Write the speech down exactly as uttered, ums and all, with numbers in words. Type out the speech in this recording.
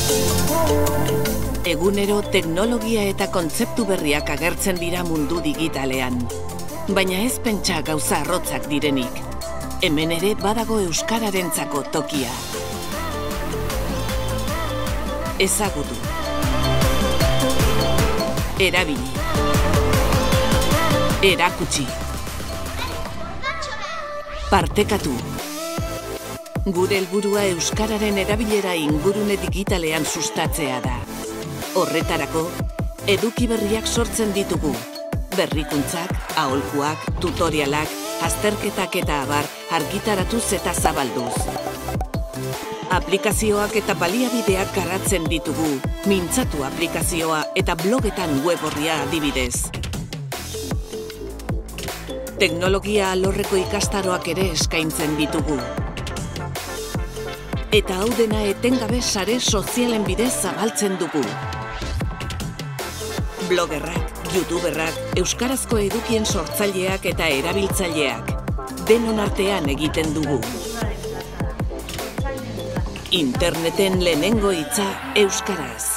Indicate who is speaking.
Speaker 1: Egunero teknologia eta kontzeptu berriak agertzen dira mundu digitalean. Baina ez pentsa gauza arrotzak direnik. Hemen ere badago euskararentzako tokia. Ezagutu. Erabili. Erakutsi. Partekatu. Gure helburua euskararen erabilera ingurune digitalean sustatzea da. Horretarako, eduki berriak sortzen ditugu. Berrikuntzak, aholkuak, tutorialak, azterketak eta abar argitaratuz eta zabalduz. Aplikazioak eta baliabideak garatzen ditugu, mintzatu aplikazioa eta blogetan web orria adibidez. Teknologia alorreko ikastaroak ere eskaintzen ditugu. Eta hau dena etengabe sare sozialen bidez zabaltzen dugu. Blogerrak, youtuberrak, euskarazko edukien sortzaileak eta erabiltzaileak. Denon artean egiten dugu. Interneten lehenengo hitza euskaraz.